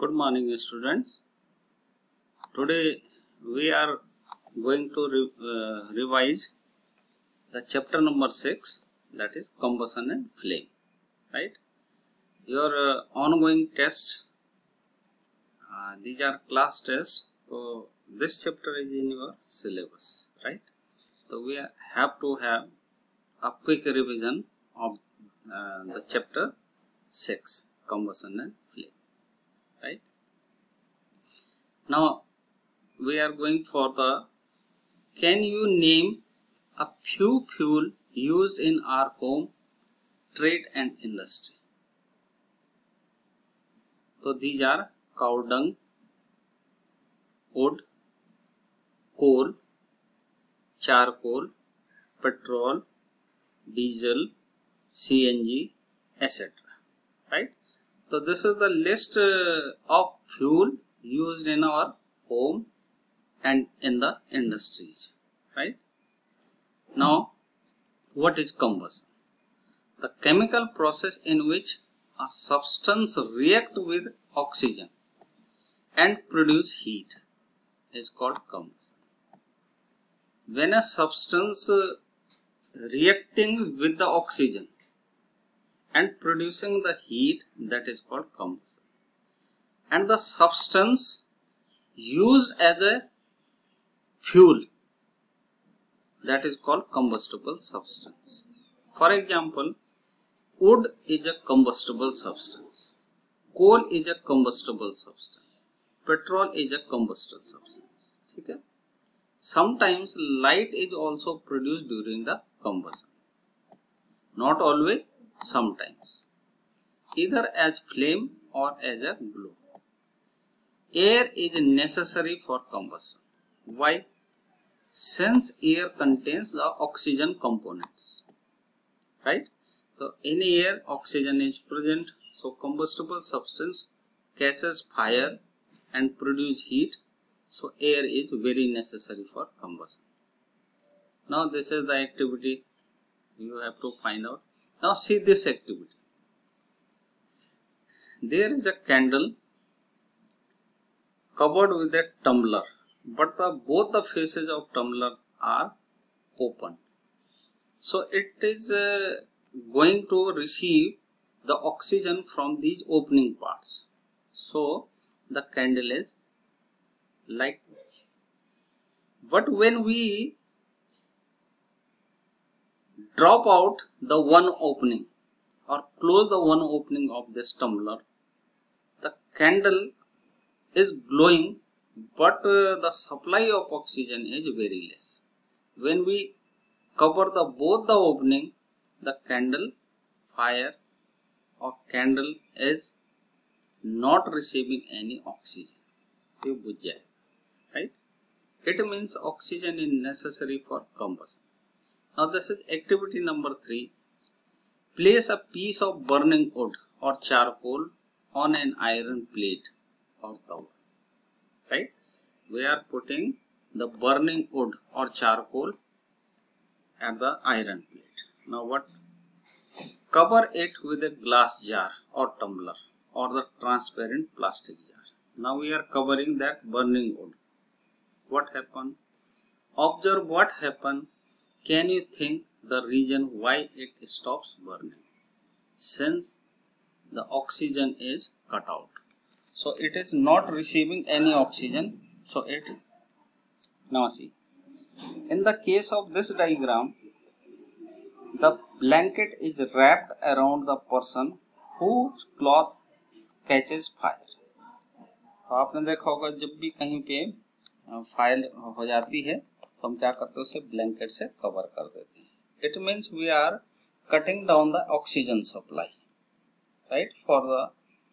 Good morning, students. Today we are going to revise the chapter number 6, that is combustion and flame. Right? Your ongoing tests, these are class tests. So this chapter is in your syllabus, right? So we have to have a quick revision of the chapter 6, combustion and flame. Right? Now we are going for the, can you name a few fuel used in our home, trade and industry? So these are cow dung, wood, coal, charcoal, petrol, diesel, CNG, etc. Right? So this is the list of fuel used in our home and in the industries. Right? Now, what is combustion? The chemical process in which a substance reacts with oxygen and produce heat is called combustion. When a substance reacting with the oxygen and producing the heat, that is called combustion. And the substance used as a fuel, that is called combustible substance. For example, wood is a combustible substance, coal is a combustible substance, petrol is a combustible substance. Okay? Sometimes light is also produced during the combustion. Not always, sometimes. Either as flame or as a glow. Air is necessary for combustion. Why? Since air contains the oxygen components. Right? So in air oxygen is present, so combustible substance catches fire and produce heat, so air is very necessary for combustion. Now this is the activity you have to find out. Now see this activity. There is a candle covered with a tumbler, but both the faces of tumbler are open. So it is going to receive the oxygen from these opening parts. So the candle is like this. But when we drop out the one opening or close the one opening of this tumbler, the candle is glowing, but the supply of oxygen is very less. When we cover both the opening, the candle fire or candle is not receiving any oxygen. Right? It means oxygen is necessary for combustion. Now this is activity number 3. Place a piece of burning wood or charcoal on an iron plate or towel. Right? We are putting the burning wood or charcoal at the iron plate. Now what? Cover it with a glass jar or tumbler or the transparent plastic jar. Now we are covering that burning wood. What happened? Observe what happened. Can you think the reason why it stops burning? Since the oxygen is cut out. So it is not receiving any oxygen. So it, now see, in the case of this diagram, the blanket is wrapped around the person whose cloth catches fire. तो आपने देखा होगा जब भी कहीं पे fire हो जाती है तो हम क्या करते हैं, उसे ब्लैंकेट से कवर कर देते हैं. It means we are cutting down the oxygen supply, right? For the,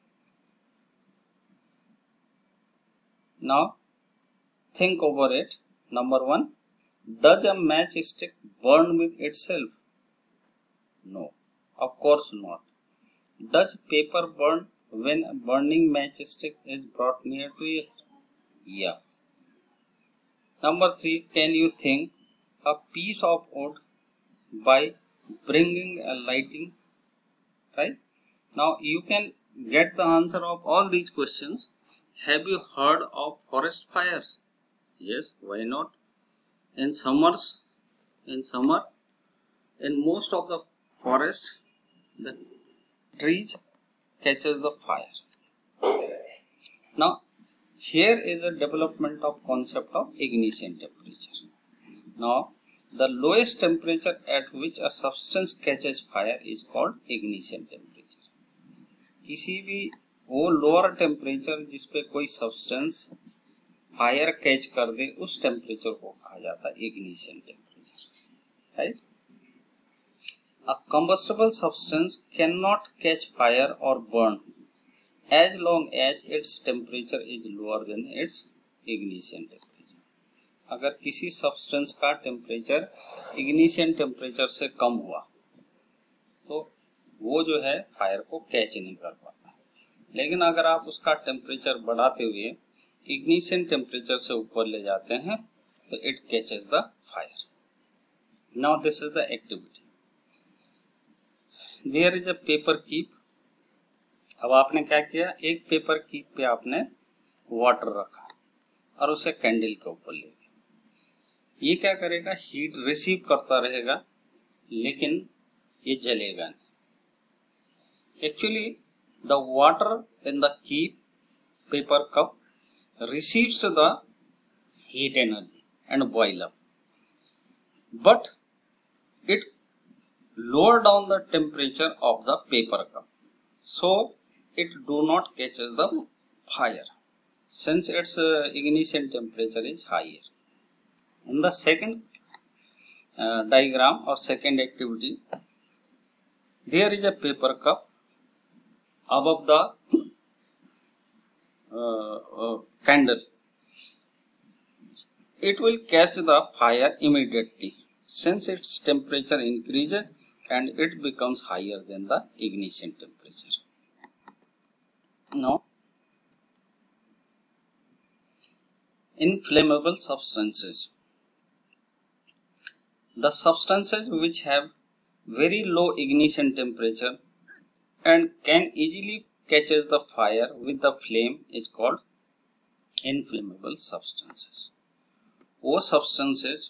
now think over it. Number 1, does a matchstick burn with itself? No, of course not. Does paper burn when a burning matchstick is brought near to it? Yeah. Number 3, can you think a piece of wood by bringing a lighting? Right? Now you can get the answer of all these questions Have you heard of forest fires? Yes, why not? In summer, in most of the forest, the trees catches the fire. Now, here is a development of concept of ignition temperature. Now, the lowest temperature at which a substance catches fire is called ignition temperature. किसी भी वो lower temperature जिस पे कोई substance fire catch कर दे उस temperature को कहा जाता है ignition temperature, right? A combustible substance cannot catch fire or burn as long as its temperature is lower than its ignition temperature. अगर किसी सब्सटेंस का टेम्परेचर इग्निशन टेम्परेचर से कम हुआ तो वो जो है फायर को कैच नहीं कर पाता, लेकिन अगर आप उसका टेम्परेचर बढ़ाते हुए इग्निशन टेम्परेचर से ऊपर ले जाते हैं तो it catches the fire. Now this is the activity. There is a paper keep. अब आपने क्या किया, एक पेपर कीप पे आपने वाटर रखा और उसे कैंडल के ऊपर ले गया. ये क्या करेगा, हीट रिसीव करता रहेगा लेकिन ये जलेगा नहीं. Actually the water in the keep paper cup receives the heat energy and boil up, but it lower down the temperature of the paper cup, so it do not catches the fire since its ignition temperature is higher. In the second diagram or second activity, there is a paper cup above the candle. It will catch the fire immediately since its temperature increases and it becomes higher than the ignition temperature. Now, inflammable substances. The substances which have very low ignition temperature and can easily catches the fire with the flame is called inflammable substances. वो substances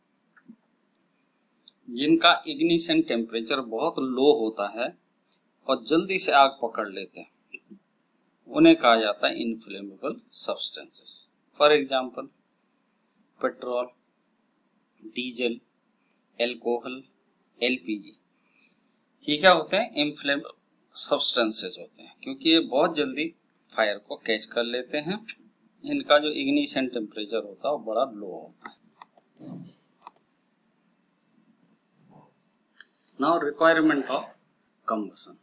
जिनका ignition temperature बहुत लो होता है और जल्दी से आग पकड़ लेते हैं उन्हें कहा जाता है inflammable substances. For example, petrol, diesel, alcohol, LPG, ये क्या होते हैं, inflammable सब्सटेंसेस होते हैं क्योंकि ये बहुत जल्दी फायर को कैच कर लेते हैं. इनका जो इग्निशन टेम्परेचर होता है वो बड़ा लो होता है. Now requirement of combustion.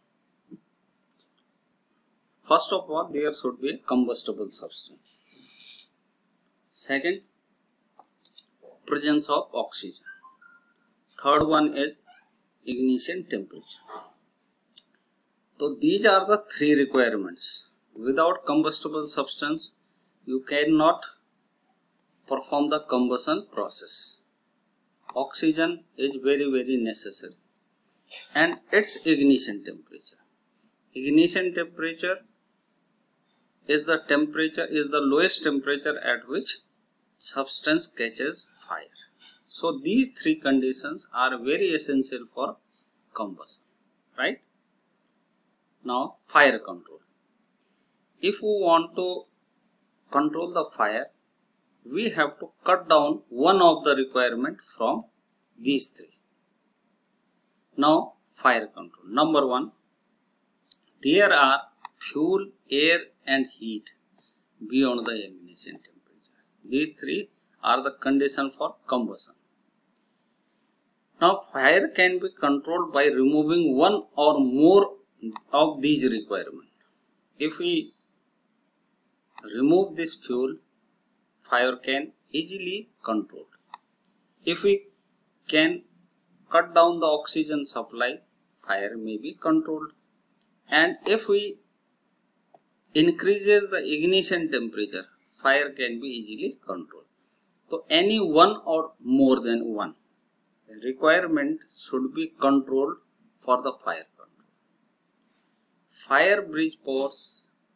First of all there should be combustible substance. Second, presence of oxygen. Third one is ignition temperature. So these are the three requirements. Without combustible substance, you cannot perform the combustion process. Oxygen is very necessary, and its ignition temperature. Ignition temperature is the lowest temperature at which substance catches fire. So these three conditions are very essential for combustion, right? Now, fire control. If we want to control the fire, we have to cut down one of the requirement from these three. Now, fire control. Number one, there are fuel, air and heat beyond the ignition temperature. These three are the condition for combustion. Now, fire can be controlled by removing one or more of these requirements. If we remove this fuel, fire can easily control. If we can cut down the oxygen supply, fire may be controlled. And if we increases the ignition temperature, fire can be easily controlled. So any one or more than one requirement should be controlled for the fire control. Fire bridge powers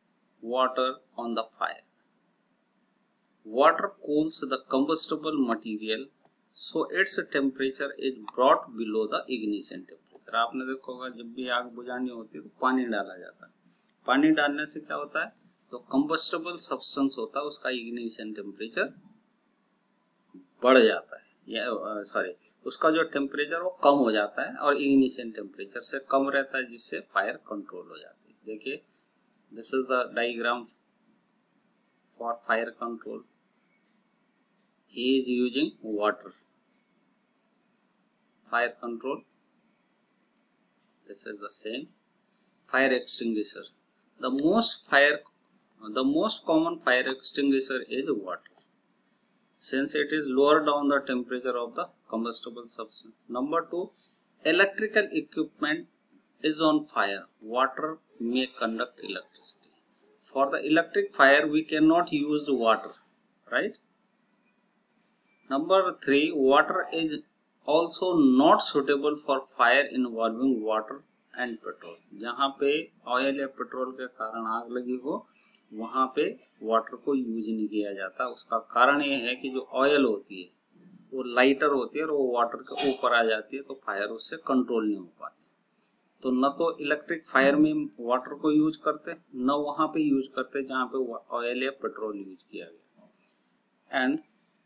water on the fire. Water cools the combustible material, so its temperature is brought below the ignition temperature. आपने देखा होगा जब भी आग बुझानी होती है तो पानी डाला जाता है. पानी डालने से क्या होता है, तो कंबस्टेबल सब्सटेंस होता है उसका इग्निशन टेम्परेचर बढ़ जाता है, या सॉरी उसका जो टेम्परेचर वो कम हो जाता है और इग्निशन टेम्परेचर से कम रहता है, जिससे फायर कंट्रोल हो जाती है. देखिए this is the diagram for fire control. He is using water. Fire control, this is the same. Fire extinguisher. The most common fire extinguisher is water, since it is lower down the temperature of the combustible substance. Number 2, electrical equipment is on fire. Water may conduct electricity. For the electric fire, we cannot use water, right? Number 3, water is also not suitable for fire involving water and petrol. जहाँ पे oil या petrol के कारण आग लगी हो वहाँ पे वाटर को यूज नहीं किया जाता. उसका कारण ये है कि जो ऑयल होती है वो लाइटर होती है और वो वाटर के ऊपर आ जाती है, तो फायर उससे कंट्रोल नहीं हो पाती. तो न तो इलेक्ट्रिक फायर में वाटर को यूज करते, न वहाँ पे यूज करते जहाँ पे ऑयल या पेट्रोल यूज किया गया. And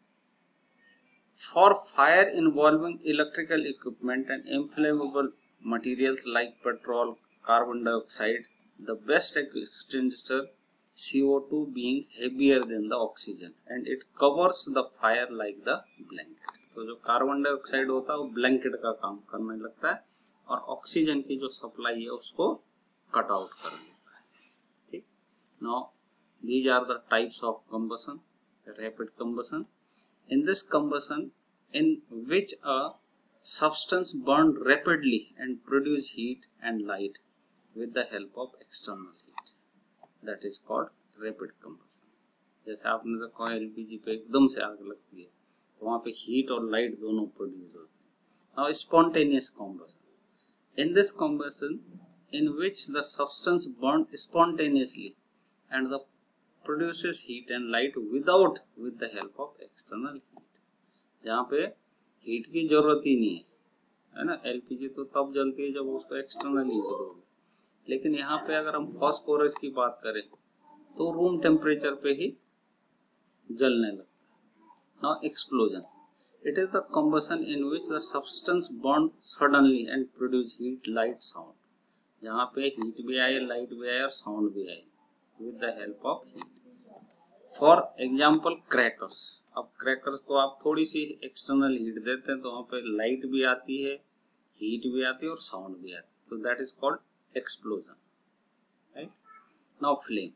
for fire involving electrical equipment and inflammable materials like petrol, carbon dioxide, the best extinguisher CO2 being heavier than the oxygen and it covers the fire like the blanket. तो जो carbon dioxide होता है वो blanket का काम करने लगता है और ऑक्सीजन की जो सप्लाई है उसको कट आउट कर देता है. ठीक. Now these are the types of combustion. Rapid combustion. In this combustion, in which a substance burned rapidly and produce heat and light with the help of external heat, that is called rapid combustion. जैसे आपने देखा LPG पे एकदम से आग लगती है तो वहाँ पे हीट और लाइट दोनों प्रोड्यूस होते हैं. Now spontaneous combustion. In this combustion, in which the substance burned spontaneously and the produces heat and light with the help of external heat. जहाँ पे हीट की जरूरत ही नहीं है ना. एलपीजी तो तब जलती है जब उसको एक्सटर्नल हीट होगी, लेकिन यहाँ पे अगर हम फास्फोरस की बात करें तो रूम टेम्परेचर पे ही जलने लगता है. Now explosion. It is the combustion in which the substance burn suddenly and produce heat, light, sound. जहाँ पे हीट भी आए, लाइट भी आए और साउंड भी आए with the help of heat. For example, crackers. अब क्रैकर्स को आप थोड़ी सी एक्सटर्नल हीट देते हैं तो वहाँ पे लाइट भी आती है, हीट भी आती है और साउंड भी आती है. तो that is called explosion. Right. Now flame.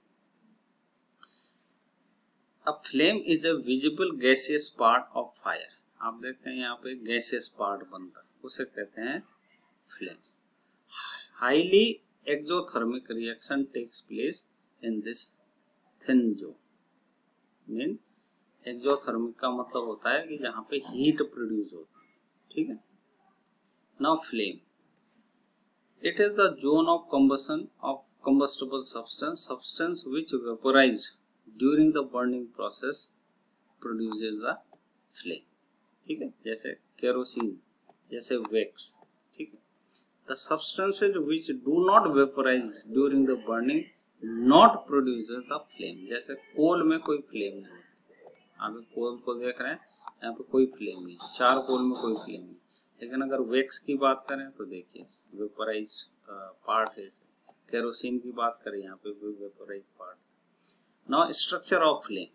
अब flame is a visible gaseous part of fire. आप देखते हैं यहाँ पे गैसियस पार्ट बनता है, उसे कहते हैं flame. Highly exothermic reaction takes place in this thin zone. Mean exothermic का मतलब होता है कि जहाँ पे हीट प्रोड्यूस होती है. ठीक है. Now flame. It is the zone of combustion of combustible substance which vaporized during the burning process produces the flame. ठीक है. जैसे केरोसिन, जैसे वैक्स. ठीक है. The substances which do not vaporize during the burning not produces the flame. जैसे कोल में कोई flame नहीं होती. आप कोल को देख रहे हैं, यहाँ पे कोई फ्लेम नहीं, चार कोल में कोई फ्लेम नहीं. लेकिन अगर वैक्स की बात करें तो देखिए वेपोराइज्ड पार्ट है. केरोसिन की बात करें यहाँ पे vaporised part. Now structure of flame.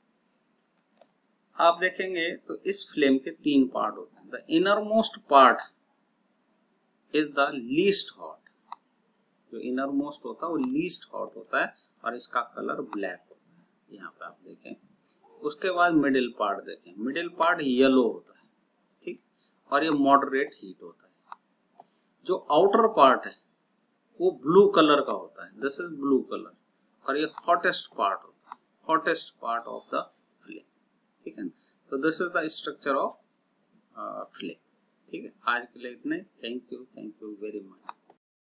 आप देखेंगे तो इस फ्लेम के तीन पार्ट होते हैं. The inner most part is the least hot. जो इनर मोस्ट होता है वो लीस्ट हॉट होता है और इसका कलर ब्लैक होता है. यहाँ पे आप देखें. उसके बाद मिडिल पार्ट देखें. मिडिल पार्ट येलो होता है. ठीक. और ये मॉडरेट हीट होता है. जो आउटर पार्ट है वो ब्लू कलर का होता है. This is blue colour. और ये हॉटेस्ट पार्ट होता है, hottest part of the flame. ठीक है. तो this is the structure of flame. ठीक है. आज के लिए इतने. Thank you very much.